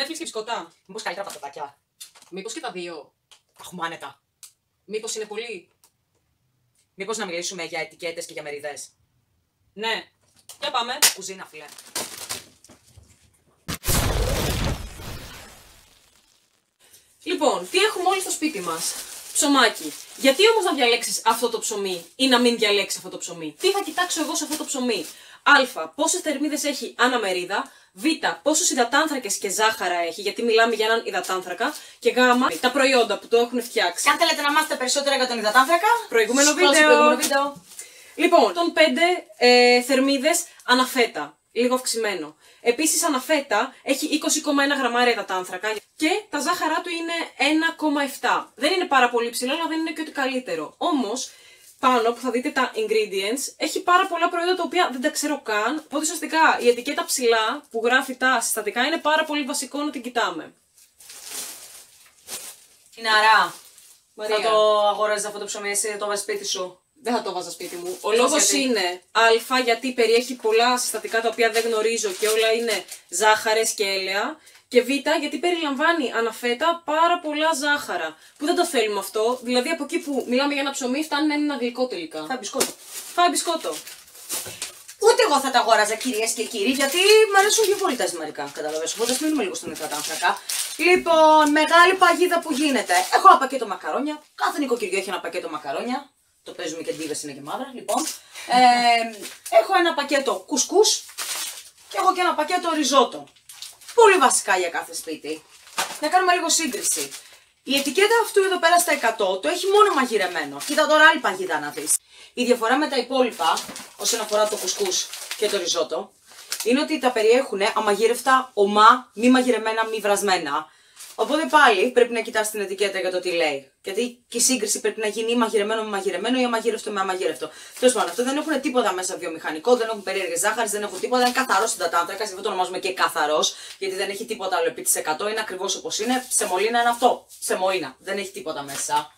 Netflix και μπισκότα. Μήπως καλύτερα πατατάκια. Μήπως και τα δύο. Έχουμε άνετα. Μήπως είναι πολύ. Μήπως να μιλήσουμε για ετικέτες και για μερίδες. Ναι. Για πάμε. Κουζίνα, φίλε. Λοιπόν, τι έχουμε όλοι στο σπίτι μας? Ψωμάκι. Γιατί όμως να διαλέξεις αυτό το ψωμί ή να μην διαλέξεις αυτό το ψωμί? Τι θα κοιτάξω εγώ σε αυτό το ψωμί? Α. Πόσες θερμίδες έχει ανά μερίδα. Β. Πόσους υδατάνθρακες και ζάχαρα έχει, γιατί μιλάμε για έναν υδατάνθρακα. Και Γ. Τα προϊόντα που το έχουν φτιάξει. Και αν θέλετε να μάθετε περισσότερα για τον υδατάνθρακα, Προηγούμενο βίντεο. Λοιπόν, των 5 θερμίδες αναφέτα. Λίγο αυξημένο. Επίσης αναφέτα έχει 20,1 γραμμάρια υδατάνθρακα και τα ζάχαρά του είναι 1,7. Δεν είναι πάρα πολύ ψηλό, αλλά δεν είναι και ότι καλύτερο. Όμως, πάνω που θα δείτε τα ingredients, έχει πάρα πολλά προϊόντα τα οποία δεν τα ξέρω καν. Οπότε ουσιαστικά η ετικέτα ψηλά που γράφει τα συστατικά είναι πάρα πολύ βασικό να την κοιτάμε. Ναρά. Μαρία. Θα το αγοράζεις αυτό το ψωμί, εσύ το βάζεις σπίτι σου. Δεν θα το βάζα σπίτι μου. Ο λόγος είναι Α, γιατί περιέχει πολλά συστατικά τα οποία δεν γνωρίζω και όλα είναι ζάχαρες και έλαια. Και Β, γιατί περιλαμβάνει αναφέτα πάρα πολλά ζάχαρα. Που δεν το θέλουμε αυτό. Δηλαδή από εκεί που μιλάμε για ένα ψωμί φτάνει να είναι ένα γλυκό τελικά. Φάει μπισκότο. Φάει μπισκότο. Ούτε εγώ θα τα αγόραζα, κυρίες και κύριοι, γιατί μου αρέσουν πιο πολύ τα ζυμαρικά. Καταλαβαίνεις. Οπότε μείνουμε λίγο στον υδατάνθρακα. Λοιπόν, μεγάλη παγίδα που γίνεται. Έχω ένα πακέτο μακαρόνια. Κάθε νοικοκυριό έχει ένα πακέτο μακαρόνια. Το παίζουμε και ντίβες είναι και μαύρα. Λοιπόν, έχω ένα πακέτο κουσκούς και έχω και ένα πακέτο ριζότο. Πολύ βασικά για κάθε σπίτι. Να κάνουμε λίγο σύγκριση. Η ετικέτα αυτού εδώ πέρα στα 100 το έχει μόνο μαγειρεμένο. Κοίτα τώρα άλλη παγίδα να δεις. Η διαφορά με τα υπόλοιπα, όσον αφορά το κουσκούς και το ριζότο, είναι ότι τα περιέχουν αμαγείρευτα, ομά, μη μαγειρεμένα, μη βρασμένα. Οπότε πάλι πρέπει να κοιτάς την ετικέτα για το τι λέει. Γιατί και η σύγκριση πρέπει να γίνει ή μαγειρεμένο με μαγειρεμένο ή αμαγείρευτο με αμαγείρευτο. Τέλος πάντων, αυτό δεν έχουν τίποτα μέσα βιομηχανικό, δεν έχουν περίεργες ζάχαρες, δεν έχουν τίποτα. Είναι καθαρός υδατάνθρακας, αυτό το ονομάζουμε και καθαρός, γιατί δεν έχει τίποτα άλλο επί της 100, είναι ακριβώς όπως είναι. Σεμολίνα είναι αυτό. Σεμοίνα. Δεν έχει τίποτα μέσα.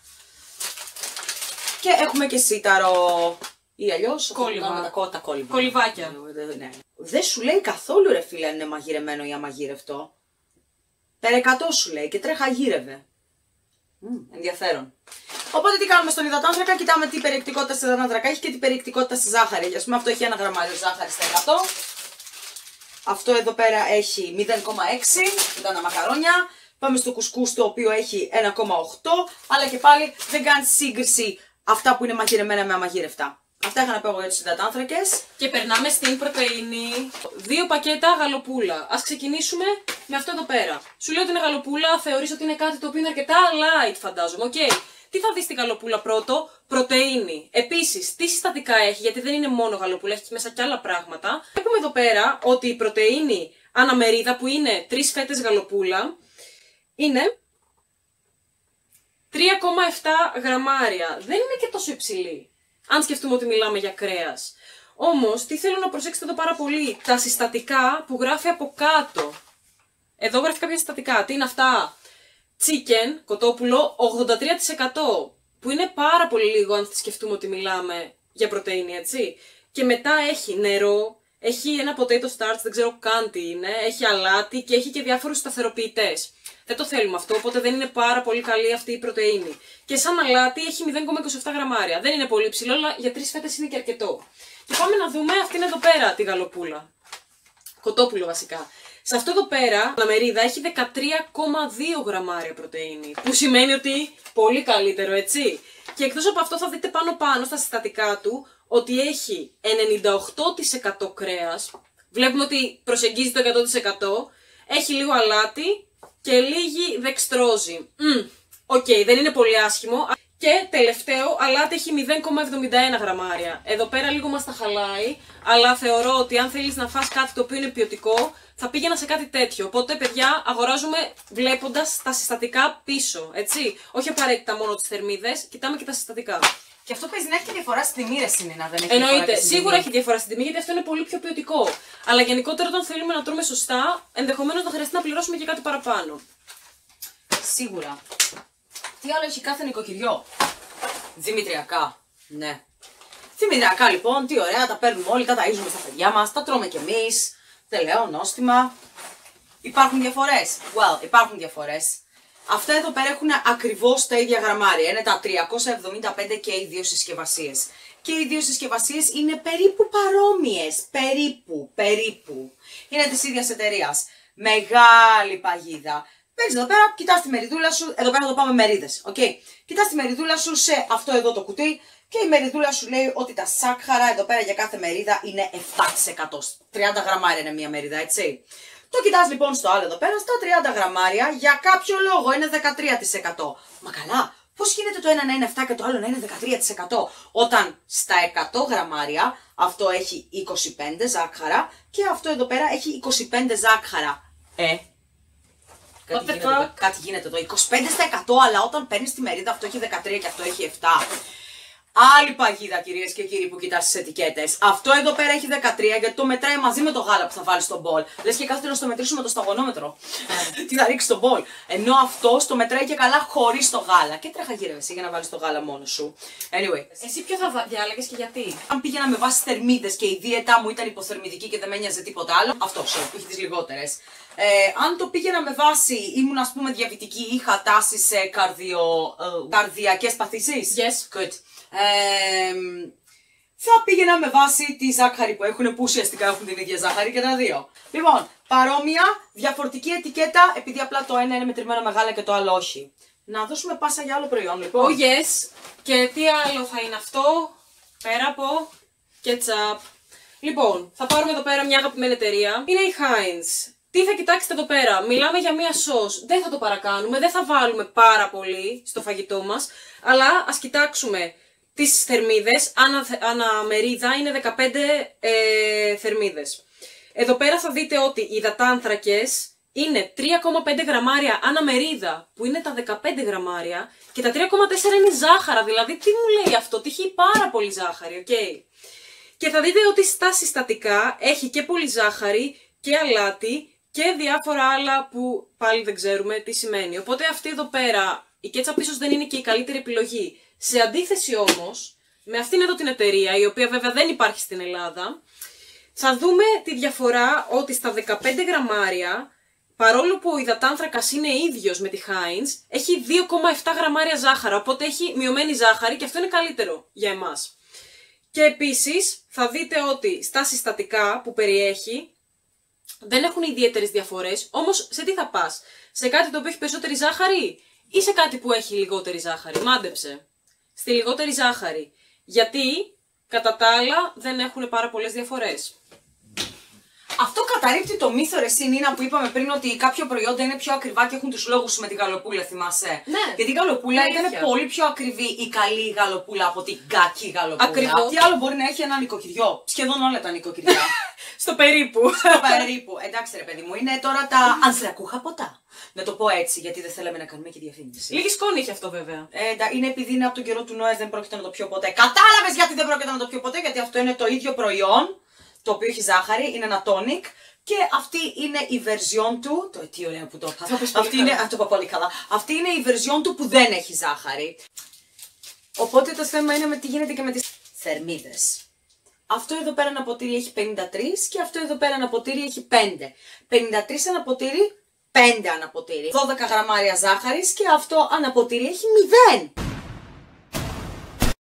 Και έχουμε και σίταρο. Ή αλλιώς Κόλληβα. τα κόλληβα. Κολυβάκια. Ναι. Δεν σου λέει καθόλου ρε φίλε αν είναι μαγειρεμένο ή αμαγείρευτο. Πέρα 100 σου λέει και τρέχα γύρευε. Ενδιαφέρον. Οπότε τι κάνουμε στον υδατάνθρακα, κοιτάμε τι περιεκτικότητα σε υδατάνθρακα έχει και τι περιεκτικότητα στη ζάχαρη. Α πούμε αυτό έχει 1 γραμμάριο ζάχαρη στα 100. Αυτό εδώ πέρα έχει 0,6, ήταν τα μακαρόνια. Πάμε στο κουσκούς το οποίο έχει 1,8. Αλλά και πάλι δεν κάνει σύγκριση αυτά που είναι μαγειρεμένα με αμαγείρευτα. Αυτά είχα να πω εγώ για τους υδατάνθρακες. Και περνάμε στην πρωτεΐνη. 2 πακέτα γαλοπούλα. Ας ξεκινήσουμε με αυτό εδώ πέρα. Σου λέω ότι είναι γαλοπούλα, θεωρείς ότι είναι κάτι το οποίο είναι αρκετά light, φαντάζομαι. Okay. Τι θα δεις στην γαλοπούλα πρώτο? Πρωτεΐνη. Επίσης, τι συστατικά έχει, γιατί δεν είναι μόνο γαλοπούλα, έχει μέσα κι άλλα πράγματα. Έχουμε εδώ πέρα ότι η πρωτεΐνη αναμερίδα, που είναι 3 φέτες γαλοπούλα, είναι 3,7 γραμμάρια. Δεν είναι και τόσο υψηλή. Αν σκεφτούμε ότι μιλάμε για κρέας. Όμως, τι θέλω να προσέξετε εδώ πάρα πολύ, τα συστατικά που γράφει από κάτω. Εδώ γράφει κάποια συστατικά. Τι είναι αυτά? Chicken, κοτόπουλο, 83%. Που είναι πάρα πολύ λίγο αν σκεφτούμε ότι μιλάμε για πρωτεΐνη, έτσι. Και μετά έχει νερό, έχει ένα potato starch, δεν ξέρω καν τι είναι, έχει αλάτι και έχει και διάφορους σταθεροποιητές. Δεν το θέλουμε αυτό, οπότε δεν είναι πάρα πολύ καλή αυτή η πρωτεΐνη. Και σαν αλάτι έχει 0,27 γραμμάρια. Δεν είναι πολύ ψηλό, αλλά για 3 φέτες είναι και αρκετό. Και πάμε να δούμε αυτήν εδώ πέρα τη γαλοπούλα. Κοτόπουλο βασικά. Σε αυτό εδώ πέρα, η μερίδα έχει 13,2 γραμμάρια πρωτεΐνη. Που σημαίνει ότι πολύ καλύτερο, έτσι. Και εκτός από αυτό θα δείτε πάνω στα συστατικά του ότι έχει 98% κρέας. Βλέπουμε ότι προσεγγίζει το 100%. Έχει λίγο αλάτι και λίγη δεξτρόζη. Οκ, δεν είναι πολύ άσχημο. Και τελευταίο, αλάτι έχει 0,71 γραμμάρια. Εδώ πέρα λίγο μας τα χαλάει, αλλά θεωρώ ότι αν θέλεις να φας κάτι το οποίο είναι ποιοτικό, θα πήγαινα σε κάτι τέτοιο. Οπότε, παιδιά, αγοράζουμε βλέποντας τα συστατικά πίσω, έτσι. Όχι απαραίτητα μόνο τις θερμίδες, κοιτάμε και τα συστατικά. Και αυτό παίζει να έχει και διαφορά στην τιμή, ρε Σινίνα, δεν έχει? Εννοείται, σίγουρα έχει διαφορά στην τιμή, γιατί αυτό είναι πολύ πιο ποιοτικό. Αλλά γενικότερα, όταν θέλουμε να τρώμε σωστά, ενδεχομένως να χρειαστεί να πληρώσουμε και κάτι παραπάνω. Σίγουρα. Τι άλλο έχει κάθε νοικοκυριό? Δημητριακά. Ναι. Δημητριακά λοιπόν, τι ωραία, τα παίρνουμε όλοι, τα ταΐζουμε στα παιδιά μας, τα τρώμε κι εμείς. Δεν λέω, νόστιμα. Υπάρχουν διαφορές. Well, υπάρχουν διαφορές. Αυτά εδώ πέρα έχουν ακριβώς τα ίδια γραμμάρια. Είναι τα 375 και οι δύο συσκευασίες. Και οι δύο συσκευασίες είναι περίπου παρόμοιες. Περίπου. Είναι της ίδιας εταιρείας. Μεγάλη παγίδα. Παίρνεις εδώ πέρα, κοιτάς τη μεριδούλα σου. Εδώ πέρα θα το πάμε μερίδες. Okay. Κοιτάς τη μεριδούλα σου σε αυτό εδώ το κουτί. Και η μεριδούλα σου λέει ότι τα σάκχαρα εδώ πέρα για κάθε μερίδα είναι 7%. 30 γραμμάρια είναι μία μερίδα, έτσι. Το κοιτάς λοιπόν στο άλλο εδώ πέρα, στα 30 γραμμάρια, για κάποιο λόγο είναι 13%. Μα καλά, πώς γίνεται το ένα να είναι 7 και το άλλο να είναι 13%, όταν στα 100 γραμμάρια αυτό έχει 25 ζάχαρα και αυτό εδώ πέρα έχει 25 ζάχαρα. Κάτι γίνεται εδώ, 25% αλλά όταν παίρνεις τη μερίδα αυτό έχει 13 και αυτό έχει 7. Άλλη παγίδα, κυρίες και κύριοι, που κοιτάς τις ετικέτες. Αυτό εδώ πέρα έχει 13 γιατί το μετράει μαζί με το γάλα που θα βάλεις στο μπολ. Λες και κάθεται να στο μετρήσουμε το σταγονόμετρο. Τι θα ρίξει στο μπολ. Ενώ αυτό το μετράει και καλά χωρίς το γάλα. Και τρέχα γύρω εσύ για να βάλεις το γάλα μόνο σου. Anyway. Εσύ ποιο θα διάλεγες και γιατί? Αν πήγαινα με βάση θερμίδες και η δίαιτά μου ήταν υποθερμιδική και δεν με νοιάζε τίποτα άλλο, αυτό που έχει τις λιγότερες. Αν το πήγαινα με βάση, ήμουν ας πούμε διαβητική, είχα τάση σε καρδιακές παθήσεις. Yes. Good. Θα πήγαινα με βάση τη ζάχαρη που έχουν, που ουσιαστικά έχουν την ίδια ζάχαρη και τα δύο. Λοιπόν, παρόμοια, διαφορετική ετικέτα, επειδή απλά το ένα είναι μετρημένο μεγάλα και το άλλο όχι. Να δώσουμε πάσα για άλλο προϊόν, λοιπόν. Oh yes. Και τι άλλο θα είναι αυτό, πέρα από ketchup. Λοιπόν, θα πάρουμε εδώ πέρα μια αγαπημένη εταιρεία. Είναι η Heinz. Τι θα κοιτάξετε εδώ πέρα, μιλάμε για μία σως, δεν θα το παρακάνουμε, δεν θα βάλουμε πάρα πολύ στο φαγητό μας, αλλά ας κοιτάξουμε τις θερμίδες, ανά μερίδα είναι 15 θερμίδες. Εδώ πέρα θα δείτε ότι οι υδατάνθρακες είναι 3,5 γραμμάρια ανά μερίδα, που είναι τα 15 γραμμάρια, και τα 3,4 είναι ζάχαρα, δηλαδή τι μου λέει αυτό, ότι έχει πάρα πολύ ζάχαρη, ok. Και θα δείτε ότι στα συστατικά έχει και πολύ ζάχαρη και αλάτι, και διάφορα άλλα που πάλι δεν ξέρουμε τι σημαίνει. Οπότε αυτή εδώ πέρα, η ketchup ίσως δεν είναι και η καλύτερη επιλογή. Σε αντίθεση όμως, με αυτήν εδώ την εταιρεία, η οποία βέβαια δεν υπάρχει στην Ελλάδα, θα δούμε τη διαφορά ότι στα 15 γραμμάρια, παρόλο που ο υδατάνθρακας είναι ίδιος με τη Heinz, έχει 2,7 γραμμάρια ζάχαρα, οπότε έχει μειωμένη ζάχαρη και αυτό είναι καλύτερο για εμάς. Και επίσης θα δείτε ότι στα συστατικά που περιέχει, δεν έχουν ιδιαίτερες διαφορές, όμως σε τι θα πας, σε κάτι το οποίο έχει περισσότερη ζάχαρη ή σε κάτι που έχει λιγότερη ζάχαρη, μάντεψε, στη λιγότερη ζάχαρη, γιατί κατά τα άλλα δεν έχουν πάρα πολλές διαφορές. Αυτό καταρρίπτει το μύθο, ρε Νίνα, που είπαμε πριν ότι κάποια προϊόντα είναι πιο ακριβά και έχουν τους λόγους με τη γαλοπούλα, θυμάσαι. Ναι. Γιατί η γαλοπούλα ήταν πολύ πιο ακριβή η καλή γαλοπούλα από την κακή γαλοπούλα. Ακριβώς. Τι άλλο μπορεί να έχει ένα νοικοκυριό. Σχεδόν όλα τα νοικοκυριά. Στο περίπου. Στο περίπου. Εντάξει, ρε παιδί μου, είναι τώρα τα ανθρακούχα ποτά. Να το πω έτσι, γιατί δεν θέλαμε να κάνουμε και διαφήμιση. Λίγη σκόνη έχει αυτό βέβαια. Είναι επειδή είναι από τον καιρό του Νόε, δεν πρόκειται να το πιω ποτέ. Κατάλαβες γιατί δεν πρόκειται να το πιω ποτέ, γιατί αυτό είναι το ίδιο προϊόν. Το οποίο έχει ζάχαρη, είναι ένα tonic και αυτή είναι η version του. Τι ωραία που το είπα. Αυτή είναι, το είπα πολύ καλά. Αυτή είναι η version του που δεν έχει ζάχαρη. Οπότε το θέμα είναι με τι γίνεται και με τις θερμίδες. Αυτό εδώ πέρα ένα ποτήρι έχει 53 και αυτό εδώ πέρα ένα ποτήρι έχει 5. 53 ένα ποτήρι, 5 ένα ποτήρι. 12 γραμμάρια ζάχαρης και αυτό ένα ποτήρι έχει 0.